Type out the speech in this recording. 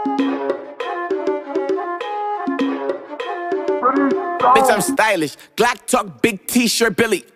Bitch, I'm stylish. Glock talk, big t-shirt, Billy.